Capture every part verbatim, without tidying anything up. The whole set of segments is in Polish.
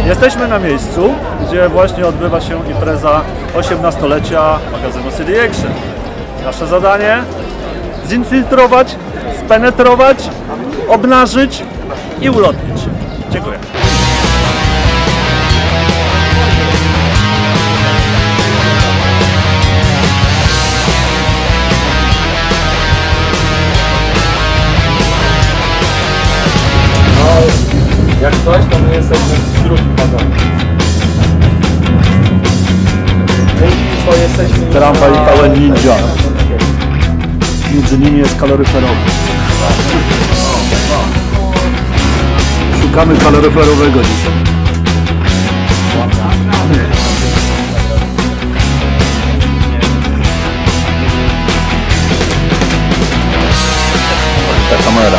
Jesteśmy na miejscu, gdzie właśnie odbywa się impreza osiemnastolecia magazynu C D Action. Nasze zadanie: zinfiltrować, spenetrować, obnażyć i ulotnić. Dziękuję. Jak coś, to my jesteśmy w drugim wagonie. To jesteśmy... Tramwaj pełen ninja. Między nimi jest kaloryferowy. Szukamy kaloryferowego dzisiaj. Ta kamera.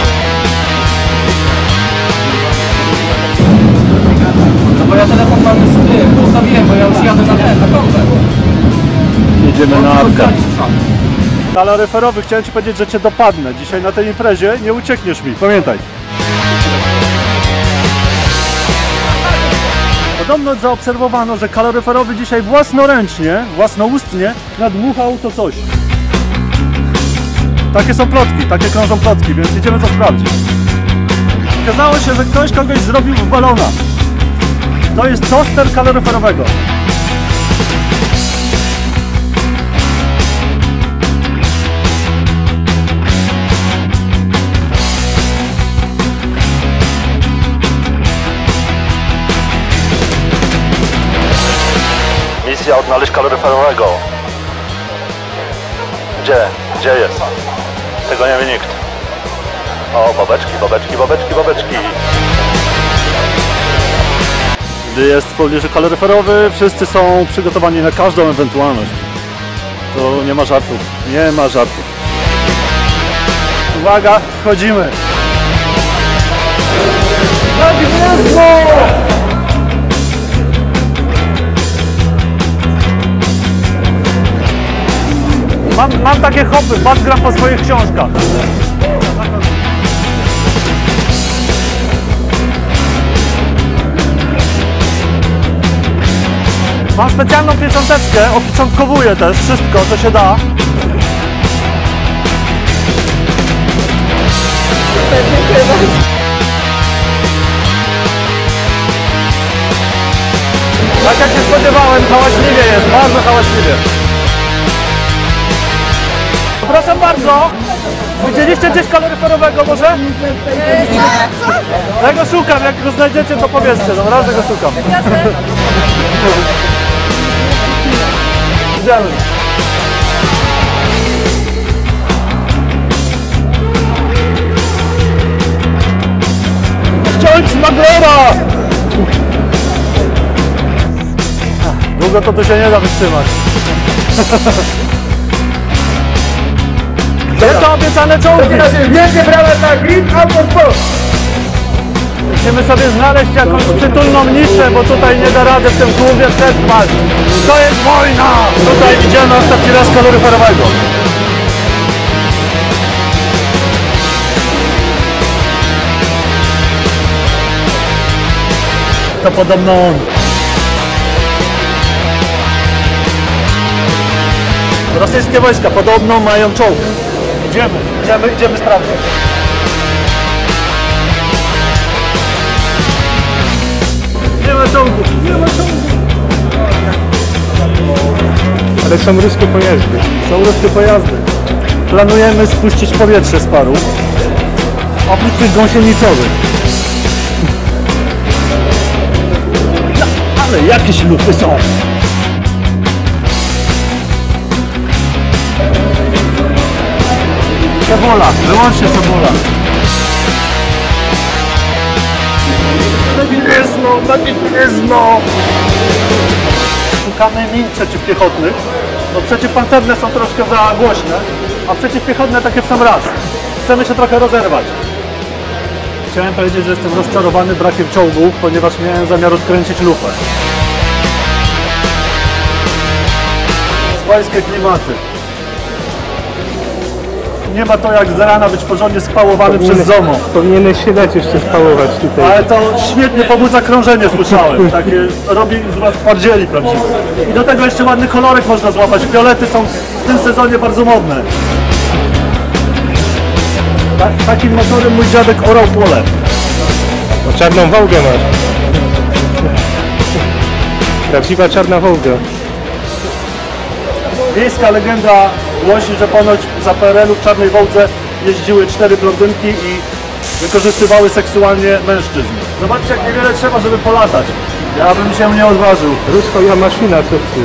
No bo ja telefon mam sobie postawiłem, bo ja już jadę na ten, na kąpę. Jedziemy na arkę. Kaloryferowy, chciałem Ci powiedzieć, że Cię dopadnę. Dzisiaj na tej imprezie nie uciekniesz mi, pamiętaj. Podobno zaobserwowano, że kaloryferowy dzisiaj własnoręcznie, własnoustnie nadmuchał to coś. Takie są plotki, takie krążą plotki, więc idziemy to sprawdzić. Okazało się, że ktoś kogoś zrobił w balona. To jest toster kaloryferowego. Misja odnaleźć kaloryferowego. Gdzie? Gdzie jest? Tego nie wie nikt. O, babeczki, babeczki, babeczki, babeczki. Gdy jest w pobliżu kaloryferowy, wszyscy są przygotowani na każdą ewentualność. To nie ma żartów, nie ma żartów. Uwaga, wchodzimy. Na gniazdo! Mam, mam takie hopy, patrz, gram po swoich książkach. Mam specjalną piecząteczkę, opiczątkowuję też wszystko, co się da. Dziękuję bardzo. Tak jak się spodziewałem, hałaśliwie jest, bardzo hałaśliwie. Proszę bardzo, widzieliście gdzieś kaloryferowego może? Ja go szukam, jak go znajdziecie, to powiedzcie, no raz go szukam. Idziemy. Ściąć Maglera! Długo to tu się nie da wytrzymać. Gdzie to obiecane czołgi? Wielkie brawa na Green Auto Sport! Musimy sobie znaleźć jakąś przytulną niszę, bo tutaj nie da rady w tym tłumie przetrwać. To jest wojna! Tutaj idziemy ostatni raz kaloryferowego. To podobno on. Rosyjskie wojska podobno mają czołg. Idziemy, idziemy, idziemy sprawdzić. Nie ma czołgu, nie ma czołgu. Ale są ruskie pojazdy. Są ruskie pojazdy. Planujemy spuścić powietrze z paru. Oprócz tych gąsienicowych. No, ale jakieś lufy są. Cebola, wyłącznie cebola. Napiętno, napiętno. Szukamy min przeciwpiechotnych. No przeciwpancerne są troszkę za głośne, a przeciwpiechotne takie w sam raz. Chcemy się trochę rozerwać. Chciałem powiedzieć, że jestem rozczarowany brakiem czołgów, ponieważ miałem zamiar odkręcić lufę. Swojskie klimaty. nie ma to jak z rana być porządnie spałowany przez ZOMO. Powinieneś się dać jeszcze spałować tutaj. Ale to świetnie pobudza krążenie, słyszałem. Takie robi z was twardzieli prawdziwie. I do tego jeszcze ładny kolorek można złapać. Fiolety są w tym sezonie bardzo modne. Ta, takim motorem mój dziadek orał pole. O, czarną Wołgę masz. Prawdziwa czarna Wołga. Wiejska legenda głosi, że ponoć za P R L-u w czarnej Wołdze jeździły cztery blondynki i wykorzystywały seksualnie mężczyzn. Zobaczcie, jak niewiele trzeba, żeby polatać. Ja bym się nie odważył. Rusko ja maszyna, co ty?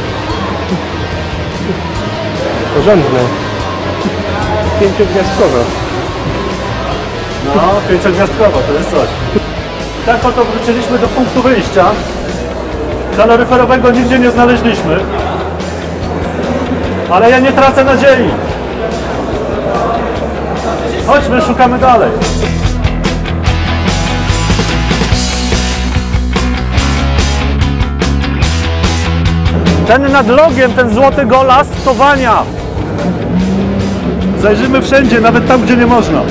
Porządne. Pięciogwiazdkowa. No, pięciogwiazdkowa, to jest coś. Tak oto wróciliśmy do punktu wyjścia. Kaloryferowego nigdzie nie znaleźliśmy. Ale ja nie tracę nadziei. Chodźmy, szukamy dalej. Ten nad logiem, ten złoty golas to Wania. Zajrzymy wszędzie, nawet tam, gdzie nie można.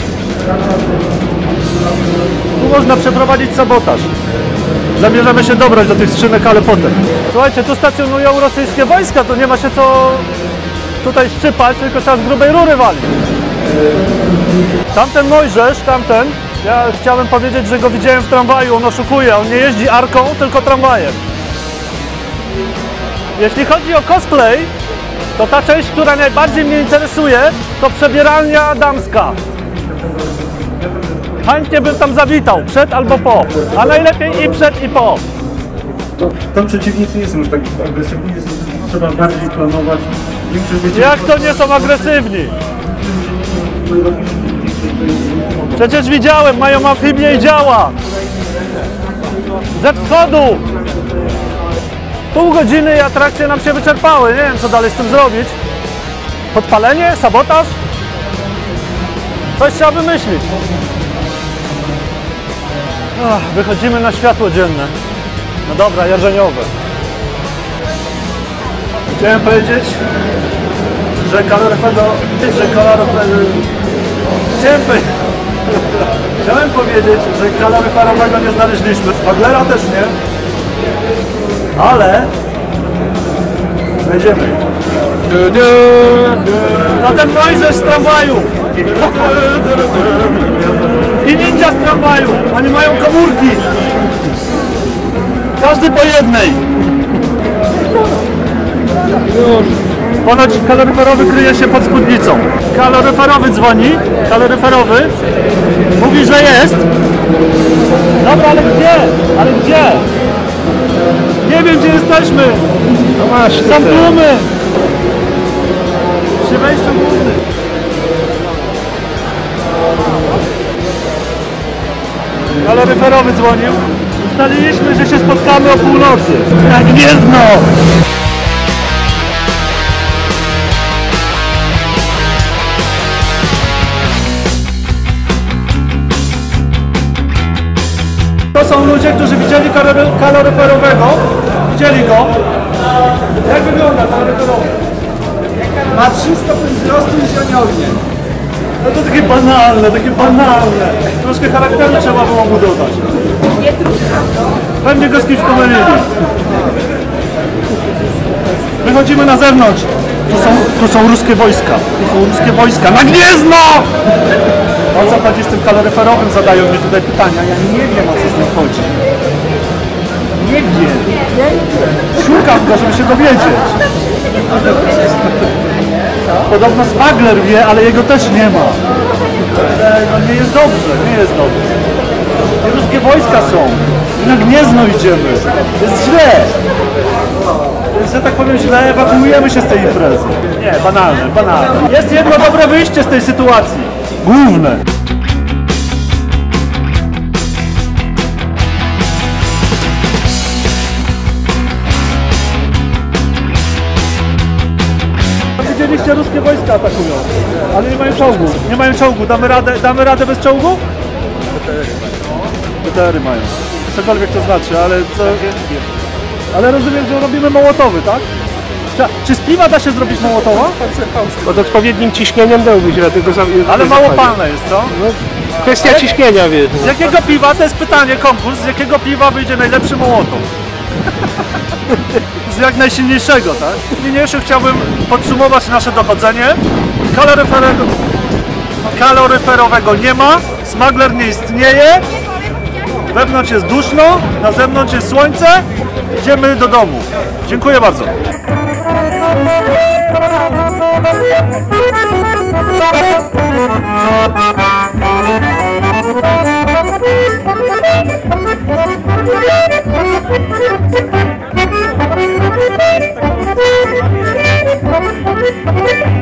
Tu można przeprowadzić sabotaż. Zamierzamy się dobrać do tych skrzynek, ale potem. Słuchajcie, tu stacjonują rosyjskie wojska, to nie ma się co tutaj szczypać, tylko trzeba z grubej rury walić. Tamten Mojżesz, tamten, ja chciałem powiedzieć, że go widziałem w tramwaju, on oszukuje, on nie jeździ arką, tylko tramwajem. Jeśli chodzi o cosplay, to ta część, która najbardziej mnie interesuje, to przebieralnia damska. Chętnie bym tam zawitał, przed albo po, a najlepiej i przed i po. Tam przeciwnicy nie są już tak agresywni, jest, trzeba bardziej planować. Jak to nie są agresywni? Przecież widziałem, mają amfibię i działa. Ze wschodu. Pół godziny i atrakcje nam się wyczerpały. Nie wiem, co dalej z tym zrobić. Podpalenie? Sabotaż? Coś trzeba wymyślić. Ach, wychodzimy na światło dzienne. No dobra, jarzeniowe. Chciałem powiedzieć, że kaloryfero... że kaloryfero... Chciałem powiedzieć... Chciałem powiedzieć, że kaloryferowego nie znaleźliśmy. Waglera też nie. Ale... znajdziemy. No ten Mojżesz z tramwaju. I ninja z tramwaju. Oni mają komórki. Każdy po jednej. Ponoć kaloryferowy kryje się pod spódnicą. Kaloryferowy dzwoni. Kaloryferowy. Mówi, że jest. Dobra, ale gdzie? Ale gdzie? Nie wiem, gdzie jesteśmy. No masz Są tutaj. tłumy. Przy wejściu głównym. Kaloryferowy dzwonił. Ustaliliśmy, że się spotkamy o północy. Jak Gniezno! To są ludzie, którzy widzieli kalory- kaloryferowego. Widzieli go. Jak wygląda kaloryferowy? Ma trzy stopnie wzrostu i zieleniownie. No to takie banalne, takie banalne. Troszkę charakteru trzeba było mu dodać. Pewnie go z kimś pomylili. Wychodzimy na zewnątrz. Tu są, tu są ruskie wojska. Tu są ruskie wojska. Na Gniezno! O co chodzi z tym kaloryferowym? Zadają mi tutaj pytania. Ja nie wiem, o co z tym chodzi. Nie wiem. Szukam go, żeby się dowiedzieć. Podobno Smagler wie, ale jego też nie ma. No nie jest dobrze, nie jest dobrze. I ruskie wojska są. I na Gniezno idziemy. Jest źle. Jest, że tak powiem, źle, ewakuujemy się z tej imprezy. Nie, banalne, banalne. Jest jedno dobre wyjście z tej sytuacji. Główne. Widzieliście, ruskie wojska atakują, ale nie mają czołgu. Nie mają czołgu. Damy radę, damy radę bez czołgu? B T R-y mają. Cokolwiek to znaczy, ale co... Ale rozumiem, że robimy mołotowy, tak? Ta, czy z piwa da się zrobić Mołotowa? Pod odpowiednim ciśnieniem dałbyś radę go za, Ale go mało zapalić. palne jest, co? No, kwestia ciśnienia, wiesz. Z jakiego piwa, to jest pytanie, konkurs, z jakiego piwa wyjdzie najlepszy Mołotow? Z jak najsilniejszego, tak? Niniejszym chciałbym podsumować nasze dochodzenie. Kaloryferowego, kaloryferowego nie ma, smuggler nie istnieje, wewnątrz jest duszno, na zewnątrz jest słońce, idziemy do domu. Dziękuję bardzo. Thank you.